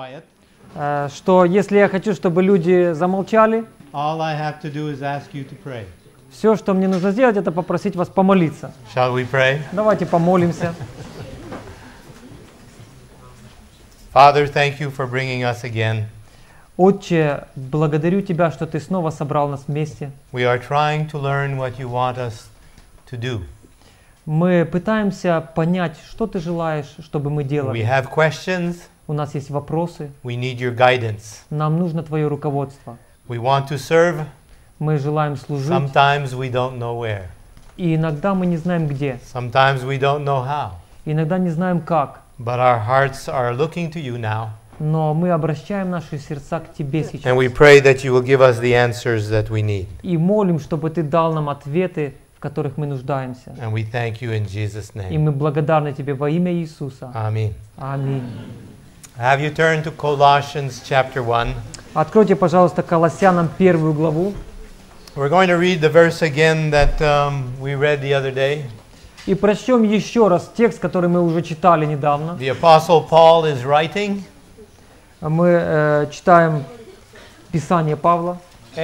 quiet, что если я хочу, чтобы люди замолчали, all I have to do is ask you to pray. все, что мне нужно сделать, это попросить вас помолиться. Shall we pray? Давайте помолимся. Father, thank you for bringing us again. Отче, благодарю Тебя, что Ты снова собрал нас вместе. We are trying to learn what you want us to do. Мы пытаемся понять, что Ты желаешь, чтобы мы We делали. have questions. У нас есть вопросы. We need your guidance. Нам нужно Твое руководство. We want to serve. Мы желаем служить. Sometimes we don't know where. И иногда мы не знаем где. Sometimes we don't know how. Иногда не знаем как. But our hearts are looking to you now. Но мы обращаем наши сердца к Тебе сейчас. And we pray that you will give us the answers that we need. И молим, чтобы Ты дал нам ответы, в которых мы нуждаемся. And we thank you in Jesus' И name. мы благодарны Тебе во имя Иисуса. Amen. Аминь. Have you turned to Colossians chapter 1? Откройте, пожалуйста, Колоссянам 1 главу. We're going to read the verse again that we read the other day. И прочтем еще раз текст, который мы уже читали недавно. The Apostle Paul is writing, Мы читаем Писание Павла.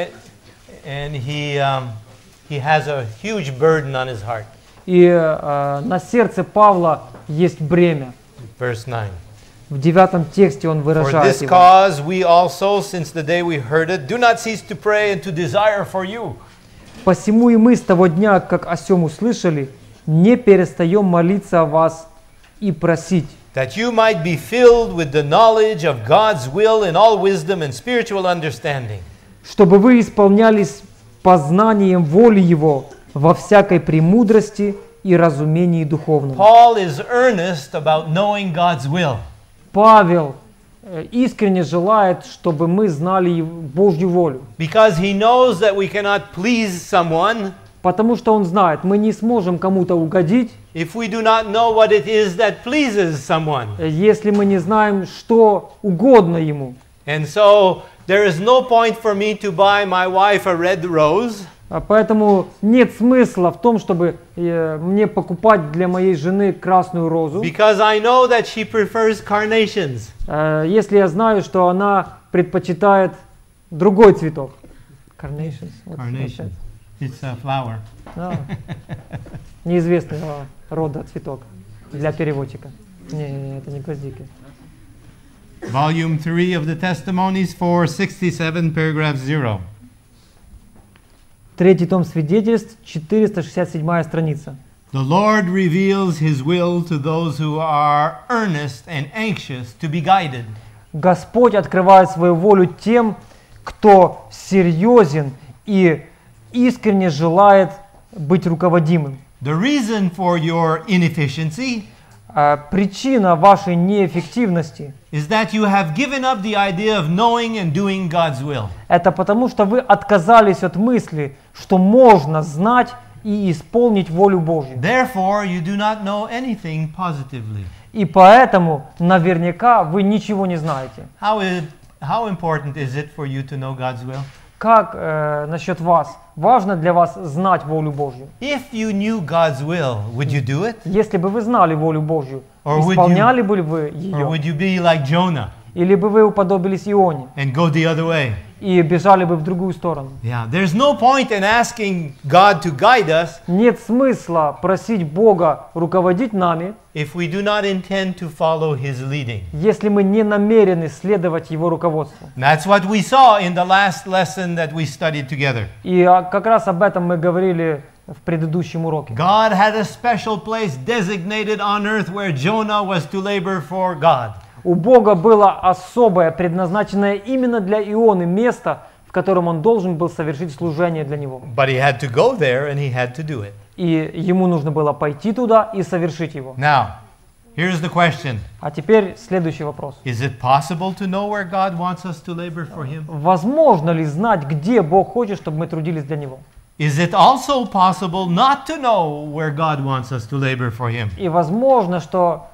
and he has a huge burden on his heart. И на сердце Павла есть бремя. Verse 9. В 9 тексте он For выражает this его. cause we also, since the day we heard it, do not cease to pray and to desire for you. Посему и мы с того дня, как о сем услышали, не перестаем молиться о вас и просить, That you might be filled with the knowledge of God's will in all wisdom and spiritual understanding. чтобы вы исполнялись познанием воли Его во всякой премудрости и разумении духовном. Paul is earnest about knowing God's will. Павел искренне желает, чтобы мы знали Божью волю, Because he knows that we cannot please someone потому что он знает, мы не сможем кому-то угодить, if we do not know what it is that pleases someone. если мы не знаем, что угодно Ему. And so there is no point for me to buy my wife a red rose Поэтому нет смысла в том, чтобы мне покупать для моей жены красную розу, because I know that she prefers carnations. если я знаю, что она предпочитает другой цветок. Carnations. Carnation. It's a flower. Неизвестного рода цветок для переводчика. Не, это не гвоздики. Volume 3 of the Testimonies, 467, paragraph 0. Третий том свидетельств, 467 страница. The Lord reveals His will to those who are earnest and anxious to be guided. Господь открывает свою волю тем, кто серьезен и искренне желает быть руководимым. The reason for your inefficiency Причина вашей неэффективности is that you have given up the idea of knowing and doing God's will. это потому, что вы отказались от мысли, что можно знать и исполнить волю Божью. Therefore, you do not know anything positively. И поэтому наверняка вы ничего не знаете. How important is it for you to know God's will? Как насчет вас? Важно для вас знать волю Божью. If you knew God's will, would you do it? Если бы вы знали волю Божью, Or would исполняли бы вы Or ее? would you be like Jonah Или бы вы уподобились Ионе and go the other way? и бежали бы в другую сторону? Yeah, there's no point in asking God to guide us Нет смысла просить Бога руководить нами, if we do not intend to follow His leading. если мы не намерены следовать Его руководству. And that's what we saw in the last lesson that we studied together. И как раз об этом мы говорили в предыдущем уроке. God had a special place designated on earth where Jonah was to labor for God. У Бога было особое, предназначенное именно для Ионы место, в котором он должен был совершить служение для него. But he had to go there and he had to do it. И ему нужно было пойти туда и совершить его. Now, here's the question. А теперь следующий вопрос. Is it possible to know where God wants us to labor for Him? Возможно ли знать, где Бог хочет, чтобы мы трудились для Него? Is it also possible not to know where God wants us to labor for Him? И возможно, что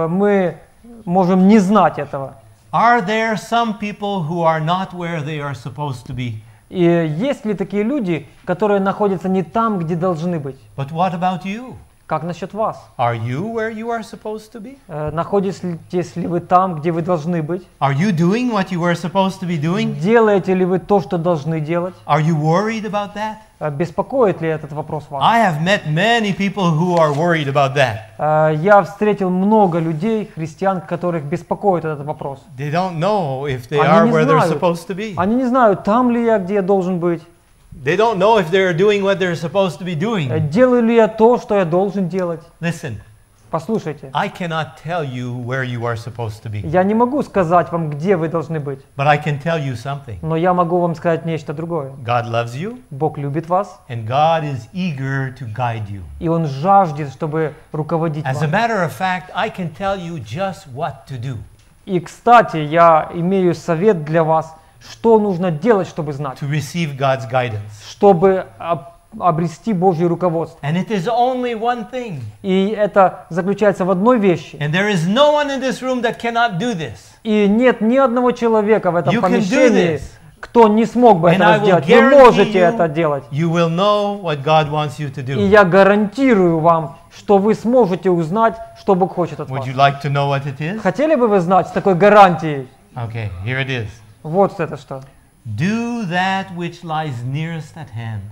мы можем не знать этого. Are there some people who are not where they are supposed to be? И есть ли такие люди, которые находятся не там, где должны быть? But what about you? Как насчет вас? Are you where you are supposed to be? Находитесь ли вы там, где вы должны быть? Are you doing what you were supposed to be doing? Делаете ли вы то, что должны делать? Are you worried about that? Беспокоит ли этот вопрос вас? I have met many people who are worried about that. Я встретил много людей, христиан, которых беспокоит этот вопрос. They don't know if they are Они не where they're знают. supposed to be. Они не знают, там ли я, где я должен быть. They don't know if they're doing what they're supposed to be doing. Делаю ли я то, что я должен делать? Listen, Послушайте, I cannot tell you where you are supposed to be, я не могу сказать вам, где вы должны быть, but I can tell you something. но я могу вам сказать нечто другое. God loves you, Бог любит вас, and God is eager to guide you. и Он жаждет, чтобы руководить As a вами. matter of fact, I can tell you just what to do И, кстати, я имею совет для вас, что нужно делать, чтобы знать, to receive God's guidance. чтобы обрести Божье руководство. And it is only one thing. И это заключается в одной вещи. And there is no one in this room that cannot do this. И нет ни одного человека в этом You can do помещении, this. кто не смог бы And I этого will сделать. Вы guarantee можете you, это делать. you will know what God wants you to И do. я гарантирую вам, что вы сможете узнать, что Бог хочет от Would вас. you like to know what it is? Хотели бы вы знать с такой гарантией? Okay, here it is. Вот это что. Do that which lies nearest at hand,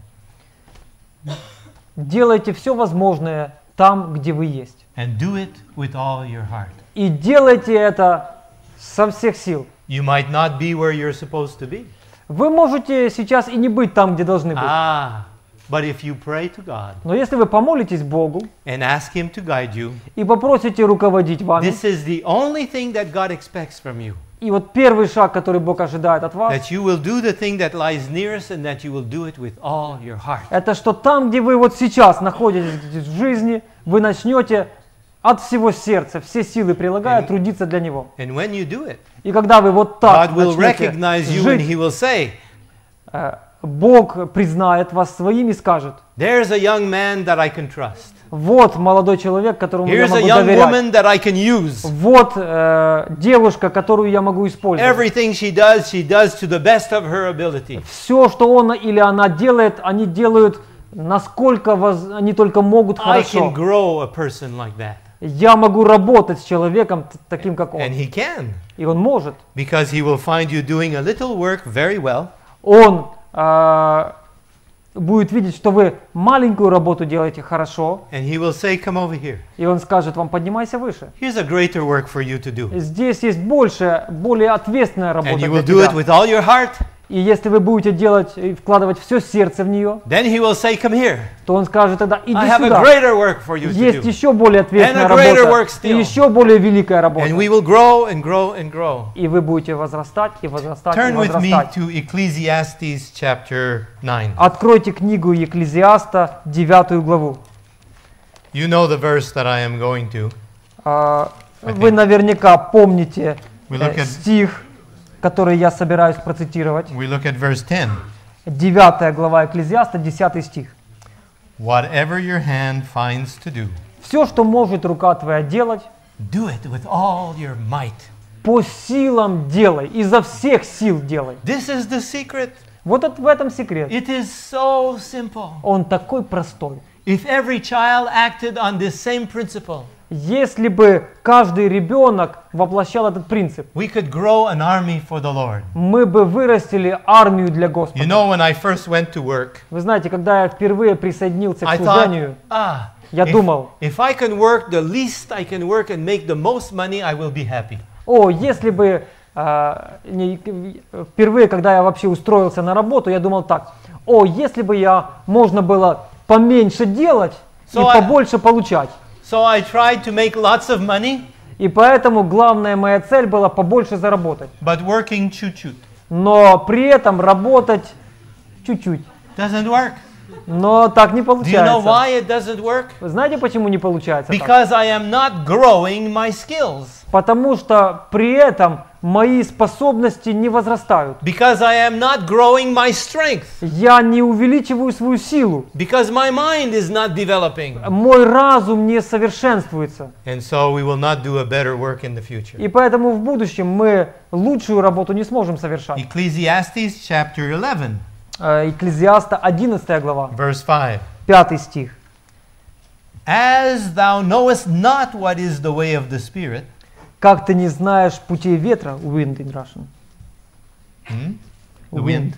Делайте все возможное там, где вы есть. and do it with all your heart. И делайте это со всех сил. You might not be where you're supposed to be. Вы можете сейчас и не быть там, где должны быть. But if you pray to God Но если вы помолитесь Богу and ask Him to guide you, и попросите руководить вами, this is the only thing that God expects from you. и вот первый шаг, который Бог ожидает от вас, That you will do the thing that lies nearest and that you will do it with all your heart. это что там, где вы вот сейчас находитесь в жизни, вы начнете от всего сердца, все силы прилагая, трудиться для Него. And when you do it, И когда вы вот так God will начнете recognize you and жить, He will say, Бог признает вас своим и скажет: there's a young man that I can trust. вот молодой человек, которому я Here's a могу young доверять. woman that I can use. Вот девушка, которую я могу использовать. Everything she does to the best of her ability. Все, что он или она делает, они делают, насколько они только могут I хорошо. can grow a person like that. Я могу работать с человеком таким, как он. And He can, И он может. because He will find you doing a little work very well, Он будет видеть, что вы маленькую работу делаете хорошо, and He will say, come over here. и он скажет вам: поднимайся выше. Here's a greater work for you to do. Здесь есть более ответственная работа And you для will do it тебя. with all your heart. И если вы будете делать и вкладывать все сердце в нее, Then He will say, come here. то он скажет тогда: иди I have a сюда. greater work for you to Есть do. еще более ответственная And a greater работа, work и still. еще более великая работа. And we will grow and grow and grow. И вы будете возрастать и возрастать и Turn with me возрастать. to Ecclesiastes chapter 9. Откройте книгу Екклезиаста, 9 главу. You know the verse that I am going to. Вы наверняка помните We look at- стих, который я собираюсь процитировать. We look at verse 10. 9 глава Екклезиаста, 10 стих. Whatever your hand finds to do, Все, что может рука твоя делать, do it with all your might. по силам делай, изо всех сил делай. This is the secret. Вот в этом секрет. It is so simple. Он такой простой. If every child acted on this same principle, Если бы каждый ребенок воплощал этот принцип, we could grow an army for the Lord. мы бы вырастили армию для You Господа. know, when I first went to work, Вы знаете, когда я впервые присоединился к I thought, служению, я if, думал: if I can work the least I can work and make the most money, I will be happy. если бы впервые, когда я вообще устроился на работу, я думал так: если бы можно было поменьше делать и So побольше получать. So I tried to make lots of money, И поэтому главная моя цель была побольше заработать. but working чуть-чуть. Но при этом работать чуть-чуть. Doesn't work. Но так не Do you know получается. why it doesn't work? Вы знаете, почему не получается так? Because I am not growing my skills. Потому что при этом мои способности не возрастают. Because I am not growing my strength. Я не увеличиваю свою силу. Because my mind is not developing. Мой разум не совершенствуется. And so we will not do a better work in the future. И поэтому в будущем мы лучшую работу не сможем совершать. Ecclesiastes chapter 11, Екклезиаста, 11 глава, verse 5. 5 стих. As thou knowest not what is the way of the Spirit, Как ты не знаешь путей ветра, wind in Russian. the wind,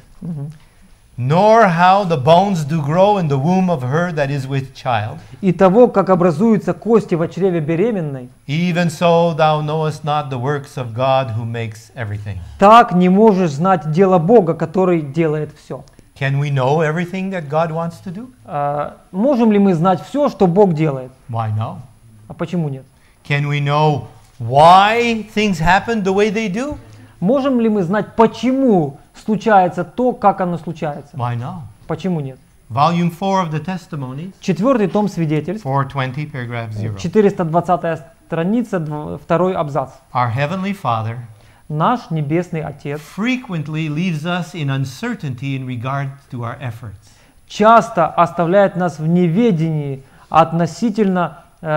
nor how the bones do grow in the womb of her that is with child, И того, как образуются кости в чреве беременной, even so thou knowest not the works of God who makes everything. так не можешь знать дело Бога, который делает все. Can we know everything that God wants to do? Можем ли мы знать все, что Бог делает? Why no? А почему нет? Can we know why things happen the way they do? Можем ли мы знать, почему случается то, как оно случается? Why no? Почему нет? Volume 4 of the Testimonies, 4 том свидетельств, 420, paragraph 0. 420 страница, 2 абзац. Our Heavenly Father Наш Небесный Отец frequently leaves us in uncertainty in regard to our efforts. часто оставляет нас в неведении относительно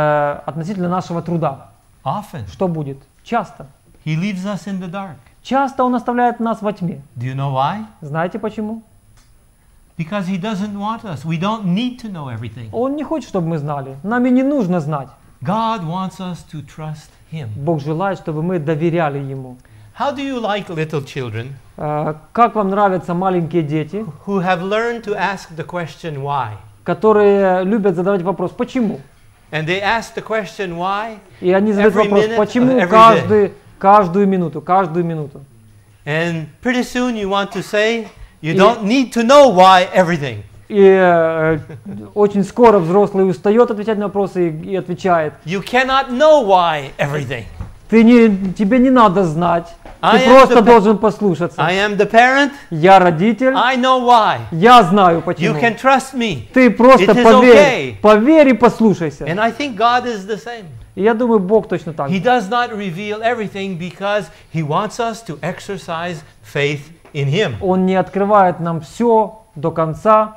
нашего труда. Often. Что будет? Часто. He leaves us in the dark. Часто Он оставляет нас во тьме. Do you know why? Знаете почему? Because He doesn't want us. We don't need to know everything. Он не хочет, чтобы мы знали. Нам и не нужно знать. God wants us to trust Him. Бог желает, чтобы мы доверяли Ему. How do you like little children Как вам нравятся маленькие дети, who have learned to ask the question why? которые любят задавать вопрос «почему?». And they ask the question why И они задают every вопрос minute of «почему?» every day. каждую минуту. And pretty soon you want to say, you don't need to know why everything. И очень скоро взрослый устает отвечать на вопросы и отвечает: You cannot know why everything. тебе не надо знать, I ты am просто the должен послушаться. I am the parent. Я родитель, I know why. я знаю You почему. can trust me. Ты просто It is поверь, okay. поверь и послушайся. And I think God is the same. И я думаю, Бог точно так He же. does not reveal everything because He wants us to exercise faith in Him. Он не открывает нам все до конца,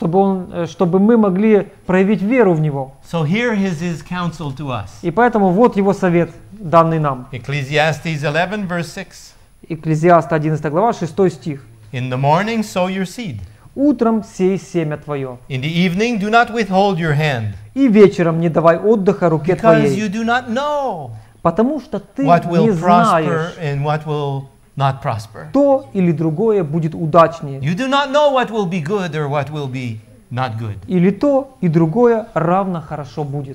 чтобы мы могли проявить веру в Него. So here is His counsel to us. И поэтому вот Его совет, данный нам. Ecclesiastes 11 verse 6. Экклезиаста 11 глава, 6 стих. In the morning sow your seed. «Утром сей семя твое, In the evening do not withhold your hand. и вечером не давай отдыха руке Because твоей, you do not know потому что ты what не will prosper знаешь, and what will not prosper. то или другое будет удачнее, You do not know what will be good or what will be not good. или то и другое равно хорошо будет».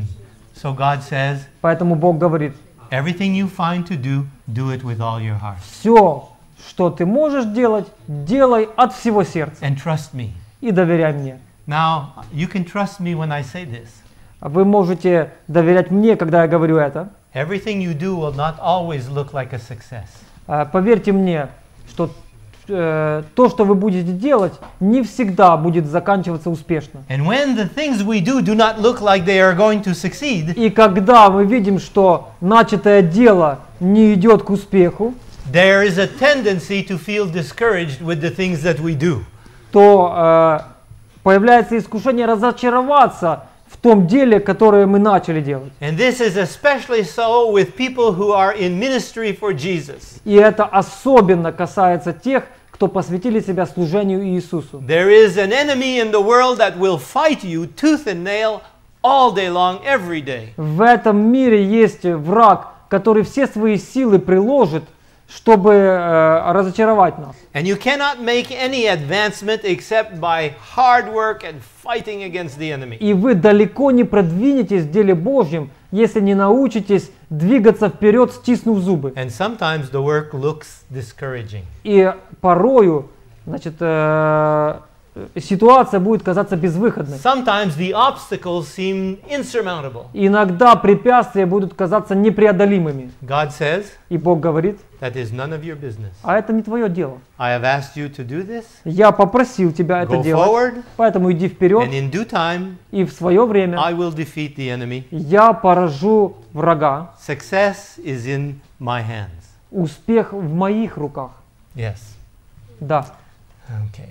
So God says, Поэтому Бог говорит: everything you find to do it with all your heart. все, что ты можешь делать, делай от всего сердца And trust me. и доверяй мне. Now, you can trust me when I say this. Вы можете доверять мне, когда я говорю это. Everything you do will not always look like a success. Поверьте мне, что то, что вы будете делать, не всегда будет заканчиваться успешно. And when the things we do not look like they are going to succeed, И когда мы видим, что начатое дело не идет к успеху, there is a tendency to feel discouraged with the things that we do. то появляется искушение разочароваться в том деле, которое мы начали делать. And this is especially so with people who are in ministry for Jesus. И это особенно касается тех, кто посвятили себя служению Иисусу. There is an enemy in the world that will fight you tooth and nail all day long, every day. В этом мире есть враг, который все свои силы приложит, чтобы разочаровать нас. And you cannot make any advancement except by hard work and fighting against the enemy. И вы далеко не продвинетесь в деле Божьем, если не научитесь двигаться вперед, стиснув зубы. And sometimes the work looks discouraging. И порою, ситуация будет казаться безвыходной. Sometimes the obstacles seem insurmountable. Иногда препятствия будут казаться непреодолимыми. God says, И Бог говорит: that is none of your business. а это не твое дело. I have asked you to do this. Я попросил тебя это Go делать, forward, поэтому иди вперед, and in due time, и в свое время I will defeat the enemy. я поражу врага. Success is in my hands. Успех в моих руках. Yes. Да. Okay.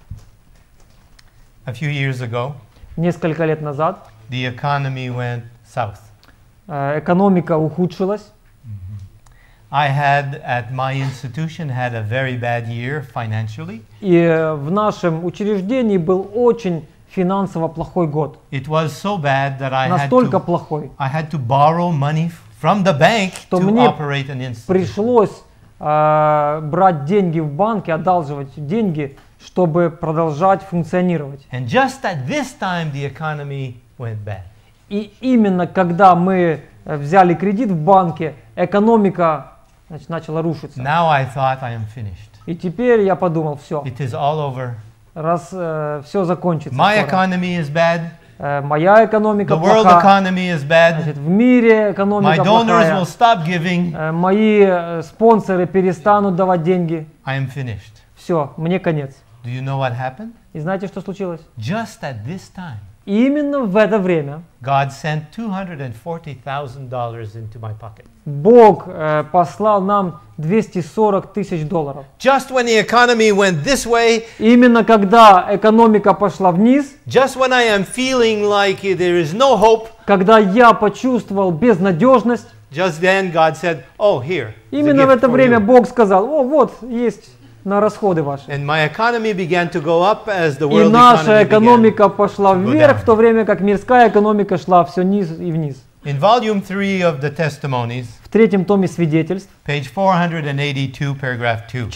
A few years ago, Несколько лет назад the economy went south. экономика ухудшилась. I had, at my institution, had a very bad year financially. И в нашем учреждении был очень финансово плохой год. It was so bad that Настолько плохой, I had to borrow money from the bank что to мне operate an institute. пришлось брать деньги в банке, одалживать деньги, чтобы продолжать функционировать. And just at this time the economy went bad. И именно когда мы взяли кредит в банке, экономика, значит, начала рушиться. Now I thought I am finished. И теперь я подумал, все, It is all over. раз все закончится, My скоро. economy is bad. Моя экономика The world плоха, economy is bad. значит, в мире My экономика donors will плохая, stop giving. мои спонсоры перестанут давать деньги, I am finished. все, мне конец. Do you know what happened? И знаете, что случилось? Just at this time, Именно в это время God sent $240,000 into my pocket. Бог послал нам $240 тысяч. Just when the economy went this way, Именно когда экономика пошла вниз, just when I am feeling like there is no hope, когда я почувствовал безнадежность, just then God said, "Oh, here." is a именно в gift это for время you." Бог сказал: о, вот есть на расходы ваши. And my economy began to go up as the И world наша economy began. экономика пошла to go вверх, down. в то время как мирская экономика шла все низ и вниз. In volume 3 of the Testimonies, В третьем томе свидетельств, page 482, paragraph 2.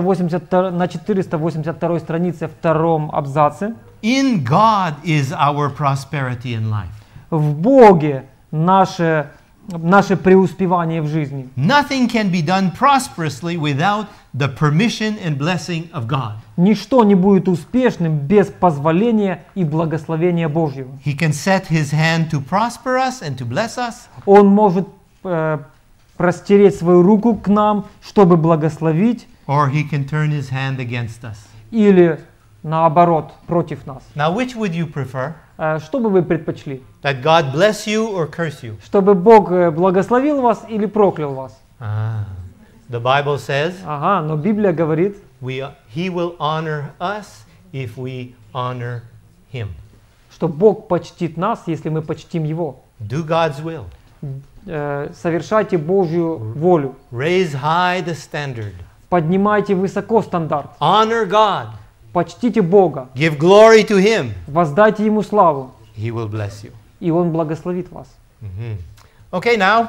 на 482 странице, втором абзаце, In God is our prosperity in life. в Боге наше преуспевание в жизни. Nothing can be done prosperously without the permission and blessing of God. Ничто не будет успешным без позволения и благословения Божьего. He can set his hand to prosper us and to bless us, Он может простереть свою руку к нам, чтобы благословить, or he can turn his hand against us. или наоборот, против нас. Now, which would you prefer? Что бы вы предпочли? That God bless you or curse you? Чтобы Бог благословил вас или проклял вас? The Bible says Ага, но Библия говорит, he will honor us if we honor him. что Бог почтит нас, если мы почтим Его. Do God's will. Совершайте Божью волю. Raise high the standard. Поднимайте высоко стандарт. Honor God. Почтите Бога. Give glory to him. Воздайте Ему славу. He will bless you. И Он благословит вас. Okay, now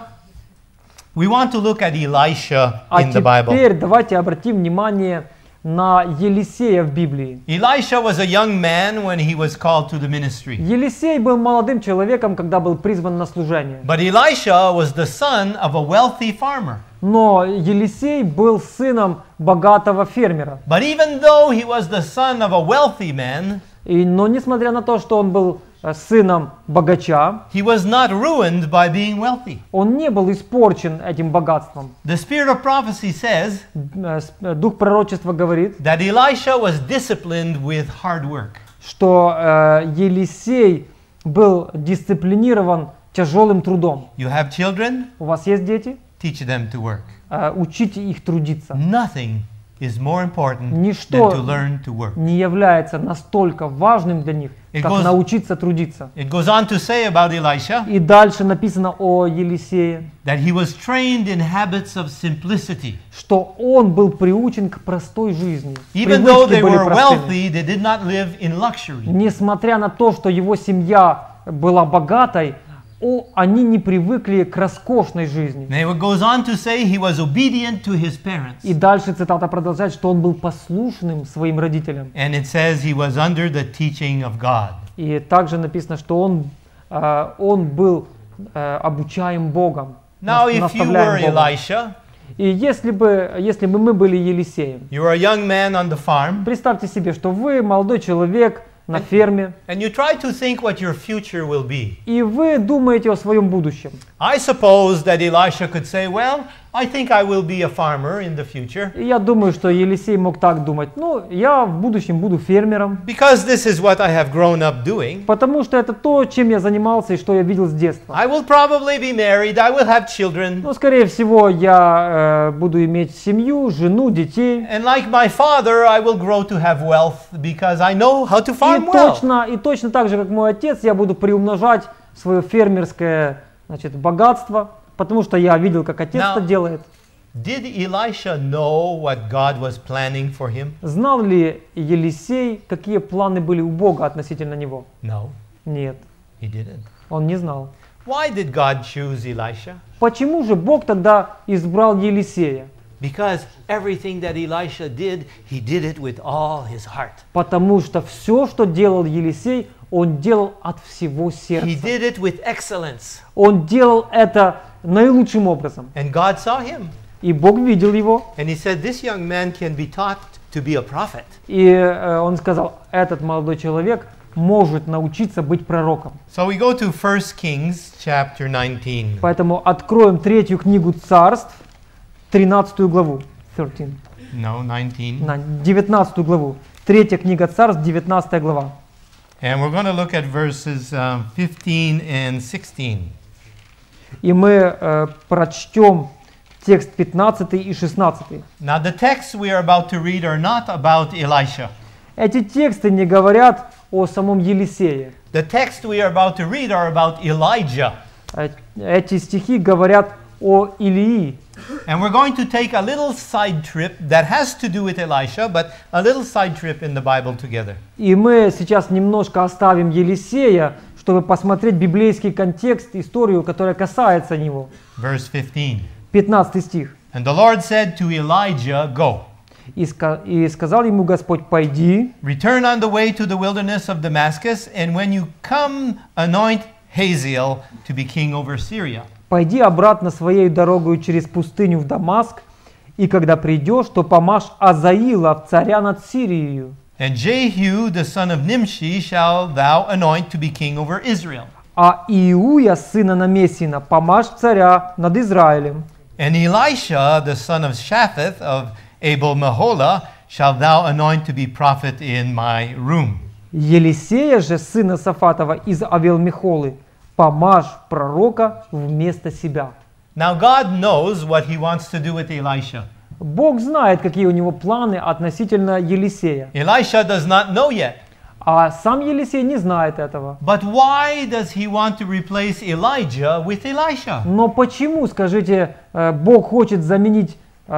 we want to look at Elisha А in the Bible. теперь давайте обратим внимание на Елисея в Библии. Elisha was a young man when he was called to the ministry. Елисей был молодым человеком, когда был призван на служение. But Elisha was the son of a wealthy farmer. Но Елисей был сыном богатого фермера. But even though he was the son of a wealthy man, Но несмотря на то, что он был сыном богача, he was not ruined by being wealthy. он не был испорчен этим богатством. The spirit of prophecy says Дух пророчества говорит, that Elisha was disciplined with hard work. что Елисей был дисциплинирован тяжелым трудом. You have children? У вас есть дети? Teach them to work. Учите их трудиться. Nothing is more important than Ничто to learn to work. не является настолько важным для них, как научиться трудиться. It goes on to say about Elisha И дальше написано о Елисее, that he was trained in habits of simplicity. что он был приучен к простой жизни. Even though Привычки they были were простыми. wealthy, they did not live in luxury. Несмотря на то, что его семья была богатой, они не привыкли к роскошной жизни. And it goes on to say he was obedient to his parents. И дальше цитата продолжает, что он был послушным своим родителям. And it says he was under the teaching of God. И также написано, что он был обучаем Богом, Now, if you were наставляем Богом. Elisha, И если бы мы были Елисеем, you were a young man on the farm, представьте себе, что вы молодой человек на ферме, and you try to think what your future will be. и вы думаете о своем будущем. I suppose that Elisha could say, well, I think I will be a farmer in the future. И я думаю, что Елисей мог так думать, я в будущем буду фермером, Because this is what I have grown up doing. потому что это то, чем я занимался и что я видел с детства. I will probably be married, I will have children. Скорее всего, я буду иметь семью, жену, детей. And like my father, I will grow to have wealth because I know how to farm well. И точно так же, как мой отец, я буду приумножать свое фермерское богатство, потому что я видел, как отец это делает. Did Elisha know what God was planning for him? Знал ли Елисей, какие планы были у Бога относительно него? No, Нет, he didn't. он не знал. Why did God choose Elisha? Почему же Бог тогда избрал Елисея? Because everything that Elisha did, he did it with all his heart. Потому что все, что делал Елисей, он делал от всего He сердца. did it with excellence. Он делал это наилучшим образом. And God saw him. И Бог видел его, And he said, this young man can be taught to be a prophet. и он сказал, этот молодой человек может научиться быть пророком. So we go to 1 Kings chapter 19. Поэтому откроем третью книгу Царств, 13 главу. 13. No, 19. На 19 главу. Третья книга Царств, 19 глава. And we're going to look at verses 15 and 16. И мы прочтем текст 15 и 16. Now the texts we are about to read are not about Elisha. Эти тексты не говорят о самом Елисее. The texts we are about to read are about Elijah. Эти стихи говорят о Илии. And we're going to take a little side trip that has to do with Elisha, but a little side trip in the Bible together. И мы сейчас немножко оставим Елисея, чтобы посмотреть библейский контекст, историю, которая касается него. Verse 15. 15 стих. And the Lord said to Elijah, Go, И сказал ему Господь, пойди, return on the way to the wilderness of Damascus, and when you come, anoint Hazael to be king over Syria. пойди обратно своей дорогою через пустыню в Дамаск, и когда придешь, то помажь Азаила в царя над Сирией. And Jehu, the son of Nimshi, shall thou anoint to be king over Israel. А Иуя, сына Намесина, помажь царя над Израилем. And Elisha, the son of Shaphat of Abel-Meholah, shall thou anoint to be prophet in my room. Елисея же, сына Сафатова из Авел-Мехолы, помажь пророка вместо себя. Now God knows what he wants to do with Elisha. Бог знает, какие у него планы относительно Елисея. Elisha does not know yet. А сам Елисей не знает этого. But why does he want to replace Elijah with Elisha? Но почему, скажите, Бог хочет заменить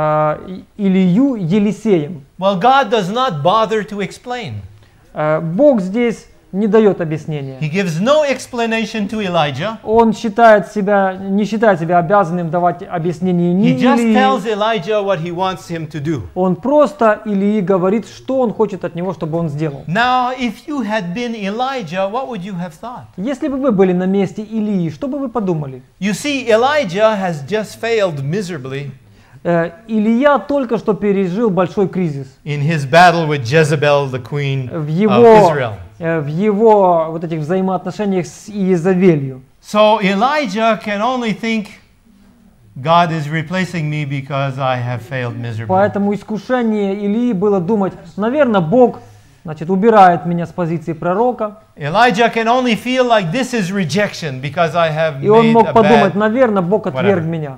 Илию Елисеем? Well, God does not bother to explain. Бог здесь не дает объяснения. He gives no explanation to Elijah. Он не считает себя обязанным давать объяснение ни He just tells Илии. Elijah what he wants him to do. Он просто Илии говорит, что он хочет от него, чтобы он сделал. Now, if you had been Elijah, what would you have thought? Если бы вы были на месте Илии, что бы вы подумали? You see, Elijah has just failed miserably Илия только что пережил большой кризис in his battle with Jezebel, the queen в of Israel. его вот этих взаимоотношениях с Иезавелью. So Elijah can only think, God is replacing me because I have failed miserably. Поэтому искушение Илии было думать, наверное, Бог, убирает меня с позиции пророка. Elijah can only feel like this is rejection because I have И он made мог a подумать, bad... наверное, Бог отверг whatever. меня.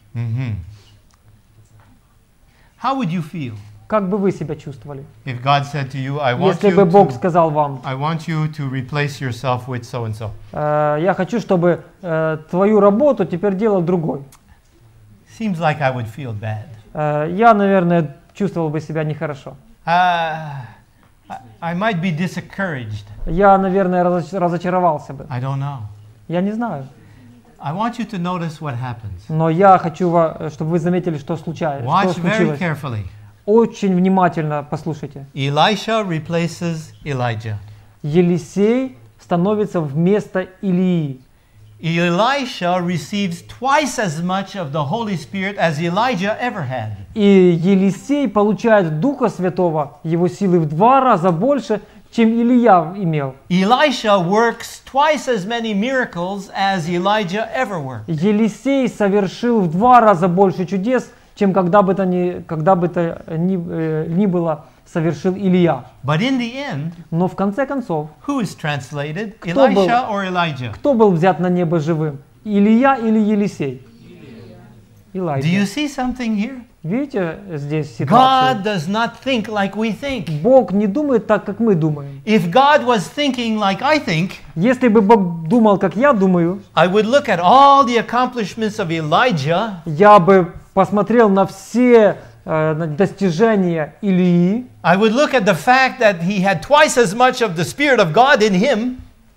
How would you feel Как бы вы себя чувствовали, if God said to you, I want если бы Бог you сказал вам, to replace yourself with so-and-so? я хочу, чтобы твою работу теперь делал другой. Seems like I would feel bad. Я, наверное, чувствовал бы себя нехорошо. I might be discouraged. Я, наверное, разочаровался бы. I don't know. Я не знаю. I want you to notice what happens. Но я хочу, чтобы вы заметили, что случилось. Watch very carefully. Очень внимательно послушайте. Elisha replaces Elijah. Елисей становится вместо Илии. Elisha receives twice as much of the Holy Spirit as Elijah ever had. И Елисей получает Духа Святого, его силы в 2 раза больше, чем Илия имел. Elisha works twice as many miracles as Elijah ever worked. Елисей совершил в 2 раза больше чудес, чем когда бы то ни было совершил Илия. But in the end, Но в конце концов, who is translated? Кто был? Elisha or Elijah? кто был взят на небо живым? Илия или Елисей? Do you Илайджа. see something here? Видите здесь God ситуацию? does not think like we think. Бог не думает так, как мы думаем. If God was thinking like I think, Если бы Бог думал, как я думаю, I would look at all the accomplishments of Elijah я бы посмотрел на все достижения Илии, I would look at the fact that he had twice as much of the Spirit of God in him.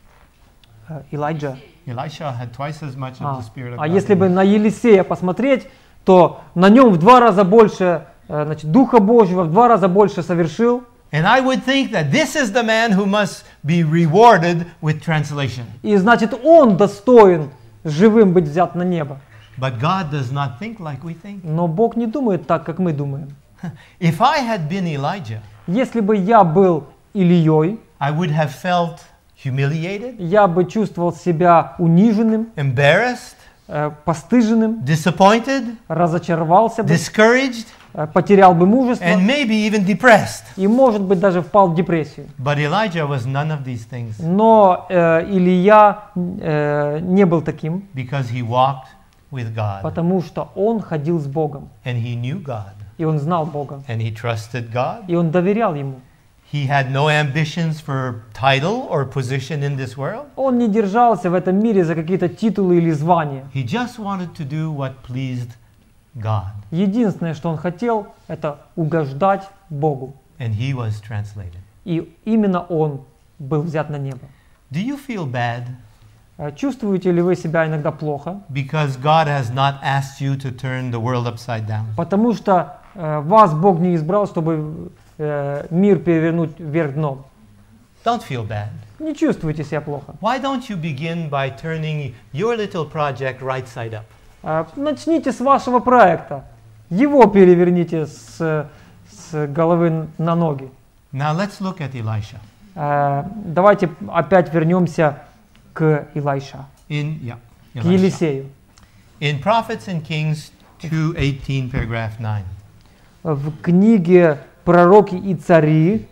Элайджа. Elisha had twice as much of the Spirit of А God. если бы на Елисея посмотреть, то на нем в 2 раза больше Духа Божьего, в 2 раза больше совершил. And I would think that this is the man who must be rewarded with translation. И значит, он достоин живым быть взят на небо. But God does not think like we think. Но Бог не думает так, как мы думаем. If I had been Elijah, Если бы я был Илией, I would have felt humiliated, я бы чувствовал себя униженным, embarrassed, постыженным, disappointed, разочаровался бы, discouraged, потерял бы мужество and maybe even depressed. и, может быть, даже впал в депрессию. But Elijah was none of these things Но Илия не был таким, because he walked with God потому что он ходил с Богом, and he knew God и он знал Бога, and he trusted God. и он доверял Ему. He had no ambitions for title or position in this world. Он не держался в этом мире за какие-то титулы или звания. He just wanted to do what pleased God, Единственное, что он хотел, это угождать Богу. and he was translated. И именно он был взят на небо. Do you feel bad Чувствуете ли вы себя иногда плохо? because God has not asked you to turn the world upside down? Потому что вас Бог не избрал, чтобы мир перевернуть вверх дном. Don't feel bad. Не чувствуйте себя плохо. Why don't you begin by turning your little project right side up? Начните с вашего проекта. Его переверните с головы на ноги. Now let's look at Elisha. Давайте опять вернемся к Илайша, к Elisha. Елисею. In Prophets and Kings 2:18, paragraph 9. В книге «Пророки и цари»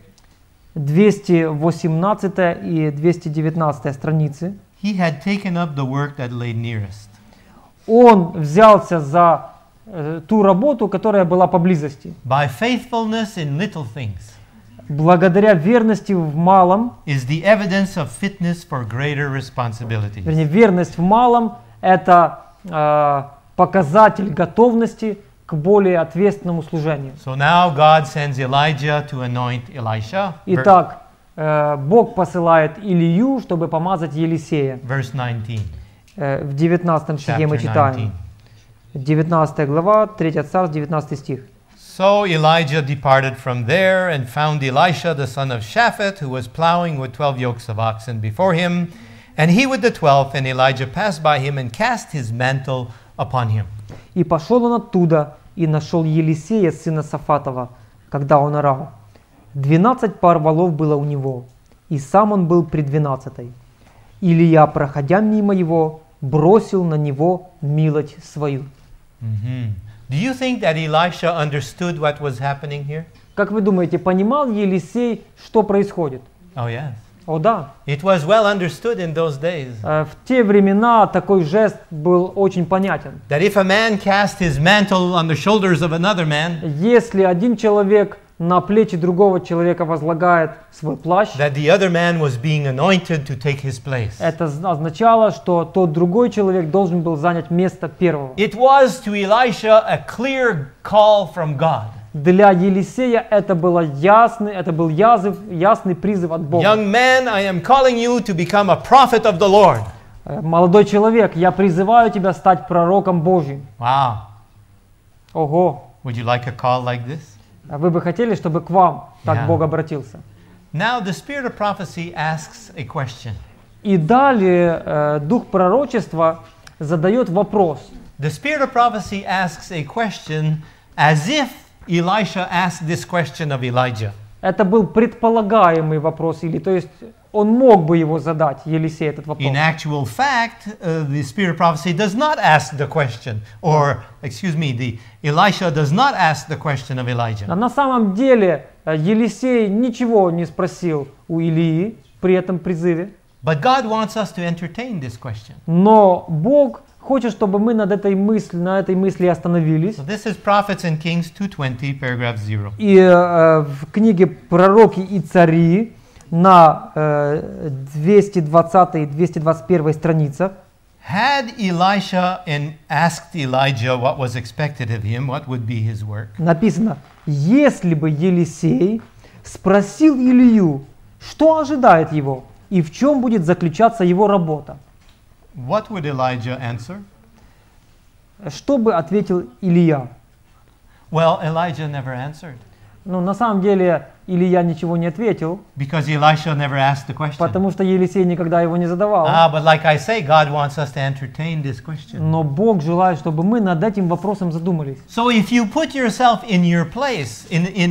218 и 219 страницы He had taken up the work that lay nearest. он взялся за ту работу, которая была поблизости. By faithfulness in little things Благодаря верности в малом, is the evidence of fitness for greater responsibilities. вернее, верность в малом – это показатель готовности к более ответственному служению. So now God sends Elijah to anoint Elisha. Итак, Бог посылает Илию, чтобы помазать Елисея. Verse 19. В 19 стихе мы Chapter читаем. 19 глава, 3 Царств, 19 стих. So Elijah departed from there and found Elisha the son of Shaphat, who was plowing with 12 yokes of oxen before him, and he with the 12th, and Elijah passed by him and cast his mantle upon him. «И пошел он оттуда, и нашел Елисея, сына Сафатова, когда он орал. 12 пар волов было у него, и сам он был при 12-й. Илия, проходя мимо его, бросил на него милость свою». Do you think that Elisha understood what was happening here? Как вы думаете, понимал Елисей, что происходит? Oh, yes. О да, It was well understood in those days в те времена такой жест был очень понятен. that if a man cast his mantle on the shoulders of another man, Если один человек на плечи другого человека возлагает свой плащ, that the other man was being anointed to take his place. это означало, что тот другой человек должен был занять место первого. It was to Elisha a clear call from God. Для Елисея это был ясный призыв от Бога. Young man, I am calling you to become a prophet of the Lord. Молодой человек, я призываю тебя стать пророком Божьим. Wow. Ого! Would you like a call like this? Вы бы хотели, чтобы к вам так Yeah. Бог обратился? Now the spirit of prophecy asks a question. И далее дух пророчества задает вопрос. The spirit of prophecy asks a question as if Elisha asked this question of Elijah. Это был предполагаемый вопрос, или то есть он мог бы его задать, Елисей, этот вопрос. In actual fact, the spirit of prophecy does not ask the question, or Elisha does not ask the question of А Elijah. на самом деле Елисей ничего не спросил у Илии при этом призыве, But God wants us to entertain this question. но Бог хочет, чтобы мы на этой мысли остановились. So this is Prophets and Kings 2:20, paragraph 0. И в книге «Пророки и цари» на 220 и 221 страницах Had Elisha and asked Elijah what was expected of him, what would be his work? Написано, если бы Елисей спросил Илью, что ожидает его и в чем будет заключаться его работа, What would Elijah answer? что бы ответил Илья? Well, Elijah never answered Ну, на самом деле, Илья ничего не ответил, because Elisha never asked the question. потому что Елисей никогда его не задавал. But like I say, God wants us to entertain this question. Но Бог желает, чтобы мы над этим вопросом задумались. So if you put yourself in your place,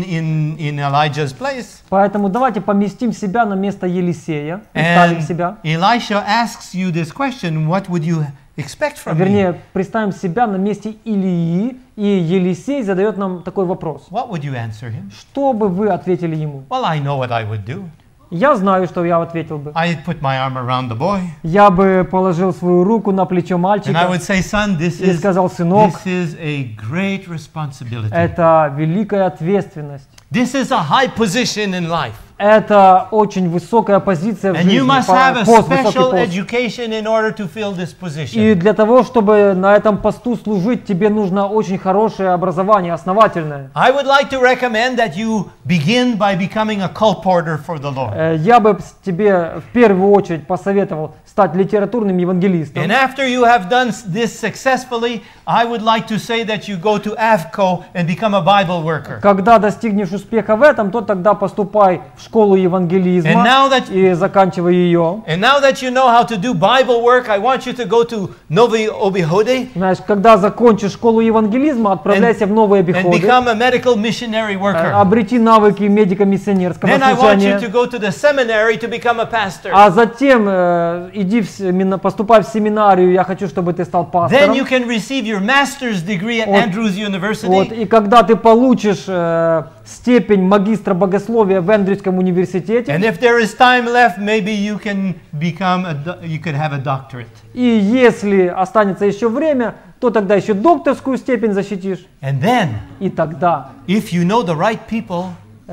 in Elijah's place, Поэтому давайте поместим себя на место Елисея, представим and себя. Elisha asks you this question, what would you expect from me? Вернее, представим себя на месте Илии, и Елисей задает нам такой вопрос. What would you answer him? Что бы вы ответили ему? Well, I know what I would do. Я знаю, что я ответил бы. I'd put my arm around the boy, Я бы положил свою руку на плечо and I мальчика would say, son, и сказал, сынок, this is a great responsibility. это великая ответственность. This is a high position in life. Это очень высокая позиция в And жизни, you must have a пост, высокий special пост. education in order to fill this И position. для того, чтобы на этом посту служить, тебе нужно очень хорошее образование, основательное. I would like to recommend that you begin by becoming a colporteur for the Lord. Я бы тебе в первую очередь посоветовал стать литературным евангелистом. And after you have done this successfully, I would like to say that you go to AFCO and become a Bible worker. Когда достигнешь успеха в этом, то тогда поступай в школу евангелизма And now that- и заканчивай ее. And now that you know how to do Bible work, I want you to go to Novi Obihode Знаешь, когда закончишь школу евангелизма, отправляйся в новые and обиходы, become a medical missionary worker. обрети навыки медико-миссионерского Then I want you служения, to go to the seminary to become a pastor. а затем поступай в семинарию, я хочу, чтобы ты стал Then пастором. you can receive your master's degree at Вот. Andrews Вот, University. и когда ты получишь степень магистра богословия в Эндрюсском университете, And if there is time left, maybe you can you could have a doctorate. и если останется еще время, то тогда еще докторскую степень защитишь. And then, И тогда, if you know the right people,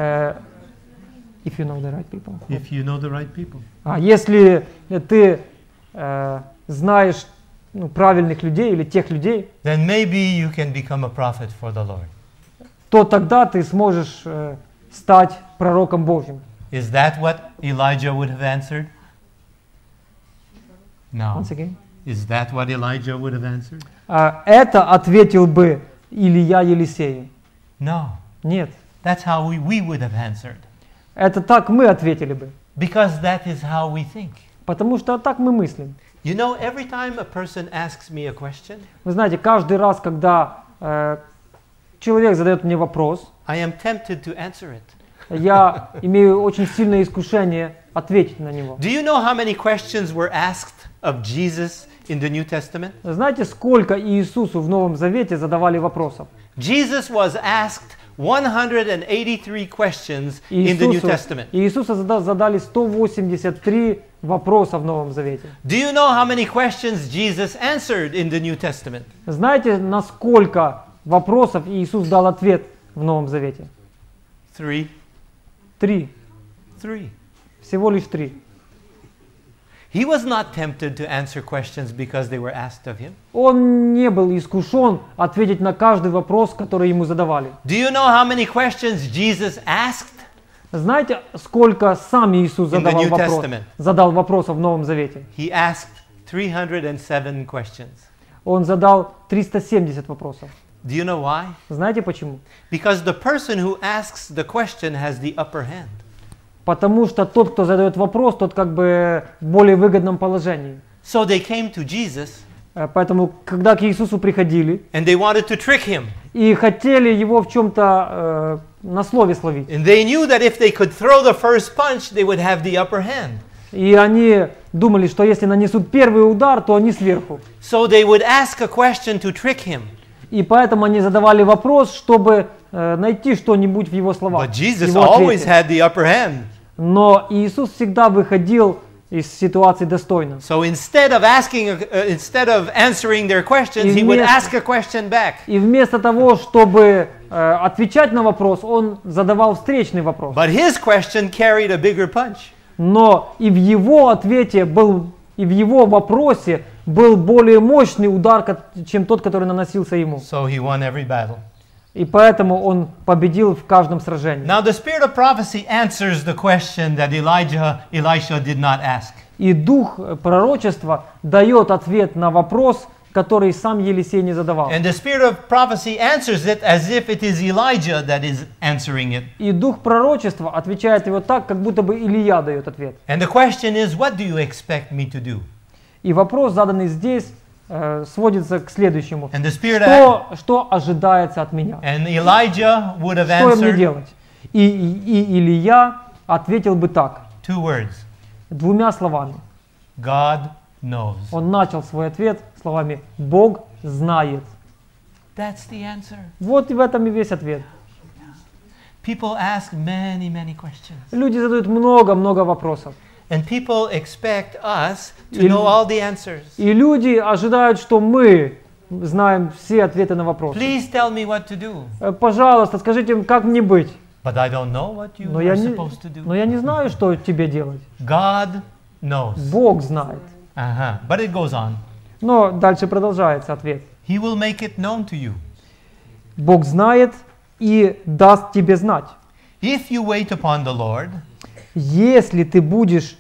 if you know the right people. Если ты знаешь правильных людей или тех людей, then maybe you can become a prophet for the Lord. то тогда ты сможешь стать пророком Божьим. Is that what Elijah would have answered? No. Once again. Is that what Elijah would have answered? Это ответил бы Илья Елисею. No. Нет. That's how we would have answered. Это так мы ответили бы. Because that is how we think. Потому что так мы мыслим. You know, every time a person asks me a question, Вы знаете, каждый раз, когда человек задает мне вопрос, I am tempted to answer it. я имею очень сильное искушение ответить на него. Do you know how many questions were asked of Jesus in the New Testament? Знаете, сколько Иисусу в Новом Завете задавали вопросов? Jesus was asked 183 questions in the New Testament. Иисусу задали 183 вопроса в Новом Завете. Do you know how many questions Jesus answered in the New Testament? Знаете, на сколько вопросов Иисус дал ответ в Новом Завете? 3. 3. Всего лишь 3. He was not tempted to answer questions because they were asked of him. Он не был искушен ответить на каждый вопрос, который ему задавали. Do you know how many questions Jesus asked? Знаете, сколько сам Иисус In the New задал Testament. вопросов в Новом Завете? He asked 307 questions. Он задал 370 вопросов. Do you know why? Знаете почему? Because the person who asks the question has the upper hand. Потому что тот, кто задает вопрос, тот как бы в более выгодном положении. So they came to Jesus Поэтому, когда к Иисусу приходили and they wanted to trick him. и хотели его в чем-то на слове словить, And they knew that if they could throw the first punch, they would have the upper hand. и они думали, что если нанесут первый удар, то они сверху. So they would ask a question to trick him. И поэтому они задавали вопрос, чтобы найти что-нибудь в его словах, But Jesus его always ответе. had the upper hand. Но Иисус всегда выходил из ситуации достойно. So instead of answering their questions, he would ask a question back. И вместо того, чтобы отвечать на вопрос, он задавал встречный вопрос. But his question carried a bigger punch. Но и в его ответе был И в его вопросе был более мощный удар, чем тот, который наносился ему. So he won every battle. И поэтому он победил в каждом сражении. Now the spirit of prophecy answers the question that Elisha did not ask. И дух пророчества дает ответ на вопрос, который сам Елисей не задавал. And the spirit of prophecy answers it as if it is Elijah that is answering it. И дух пророчества отвечает его так, как будто бы Илия дает ответ. And the question is, what do you expect me to do? И вопрос, заданный здесь, сводится к следующему. And the spirit Что ожидается от меня? and Elijah would have Что мне answered делать? И Илия ответил бы так, 2 words. двумя словами. God knows. Он начал свой ответ словами «Бог знает». That's the answer. Вот и в этом и весь ответ. People ask many, many questions. Люди задают много-много вопросов. And people expect us to И- know all the answers. И люди ожидают, что мы знаем все ответы на вопросы. Please tell me what to do. Пожалуйста, скажите, как мне быть? But I don't know what you Но are я не, supposed to do. но я не знаю, что тебе делать. God knows. Бог знает. But it goes on. Но дальше продолжается ответ. He will make it known to you. Бог знает и даст тебе знать. If you wait upon the Lord, Если ты будешь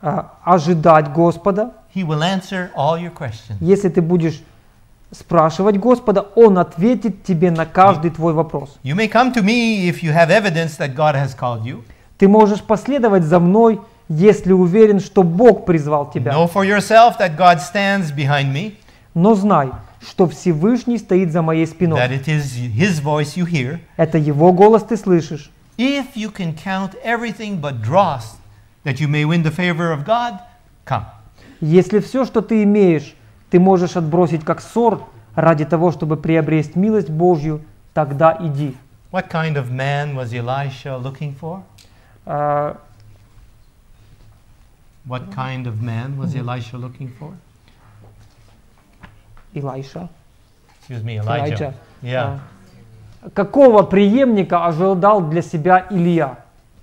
ожидать Господа, He will answer all your questions. если ты будешь спрашивать Господа, Он ответит тебе на каждый твой вопрос. You may come to me if you have evidence that God has called you. Ты можешь последовать за мной, если уверен, что Бог призвал тебя. Know for yourself that God stands behind me, Но знай, что Всевышний стоит за моей спиной. that it is His voice you hear. Это Его голос ты слышишь. If you can count everything but dross that you may win the favor of God, come. Если все, что ты имеешь, ты можешь отбросить как ссор ради того, чтобы приобрести милость Божью, тогда иди. What kind of man was Elisha looking for? А, What kind of man was Elisha looking for? Илайша. Excuse me, Elijah. Yeah. Какого преемника ожидал для себя Илия?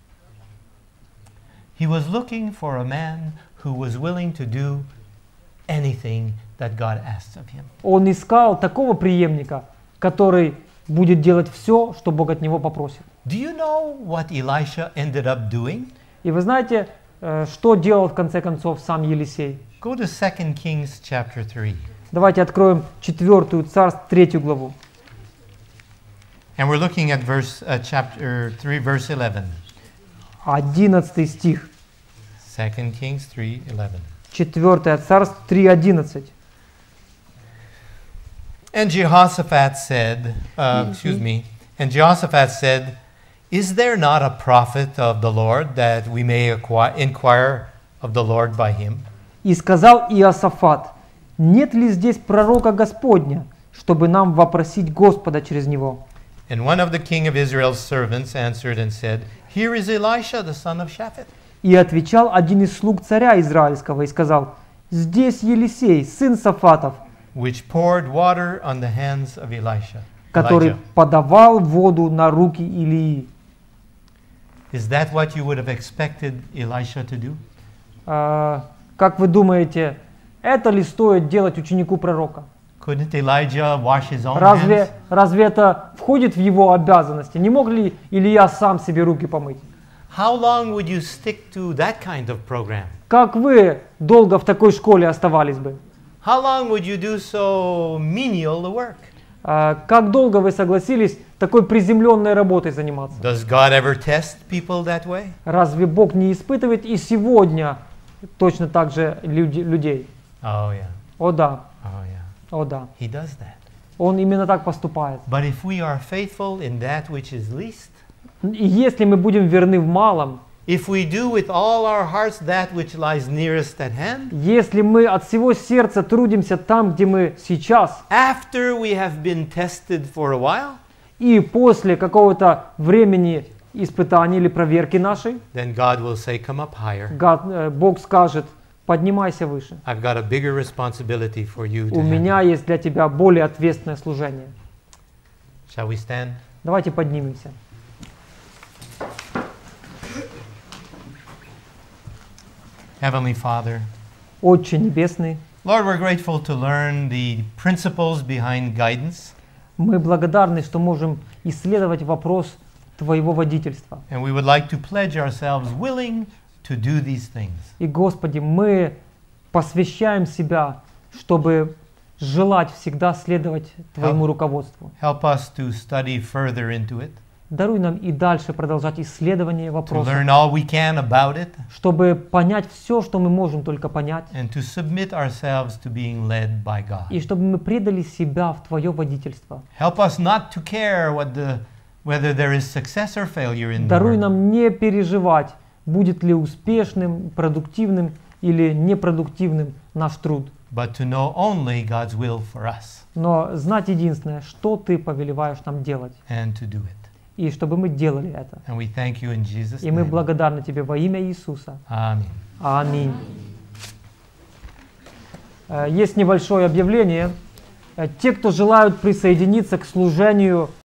He was looking for a man who was willing to do anything that God asked of him. Он искал такого преемника, который будет делать все, что Бог от него попросит. Do you know what Elisha ended up doing? И вы знаете, что делал в конце концов сам Елисей? Go to 2 Kings chapter 3. Давайте откроем 4 Царств, 3 главу. And we're looking at chapter 3, verse 11. 11 стих. 2 Kings 3:11. 4 Царств 3:11. And Jehoshaphat said, and Jehoshaphat said, is there not a prophet of the Lord that we may inquire of the Lord by him? И сказал Иосафат: нет ли здесь пророка Господня, чтобы нам вопросить Господа через него? And one of the king of Israel's servants answered and said, here is Elisha, the son of Shaphat. И отвечал один из слуг царя Израильского и сказал: здесь Елисей, сын Сафатов, which poured water on the hands of Elisha. который Elijah. подавал воду на руки Илии. Is that what you would have expected Elisha to do? Как вы думаете, это ли стоит делать ученику пророка? Couldn't Elijah wash his own Разве hands? это входит в его обязанности? Не мог ли Илия сам себе руки помыть? How long would you stick to that kind of program? Как вы долго в такой школе оставались бы? How long would you do so menial the work? Как долго вы согласились такой приземленной работой заниматься? Does God ever test people that way? Разве Бог не испытывает и сегодня точно так же людей? Oh yeah. О да, Oh yeah. о да. He does that. Он именно так поступает. But if we are faithful in that which is least, И если мы будем верны в малом, if we do with all our hearts that which lies nearest at hand, если мы от всего сердца трудимся там, где мы сейчас, after we have been tested for a while, и после какого-то времени испытаний или проверки нашей, then God will say, come up higher. Бог скажет: поднимайся выше. I've got a bigger responsibility for you to У меня handle. есть для тебя более ответственное служение. Shall we stand? Давайте поднимемся. Heavenly Father, Отче Небесный, Lord, we're grateful to learn the principles behind guidance, мы благодарны, что можем исследовать вопрос Твоего водительства. and we would like to pledge ourselves willing to do these things. И, Господи, мы посвящаем себя, чтобы желать всегда следовать Твоему руководству. Help us to study further into it, Даруй нам и дальше продолжать исследование to вопроса, learn all we can about it, чтобы понять все, что мы можем только понять, and to submit ourselves to being led by God. и чтобы мы предали себя в Твое водительство. Help us not to care whether there is success or failure in the Даруй work, нам не переживать, будет ли успешным, продуктивным или непродуктивным наш труд, but to know only God's will for us но знать единственное, что Ты повелеваешь нам делать, and to do it. и чтобы мы делали это. And we thank you in Jesus' И мы name. благодарны Тебе во имя Иисуса. Amen. Аминь. Есть небольшое объявление. Те, кто желают присоединиться к служению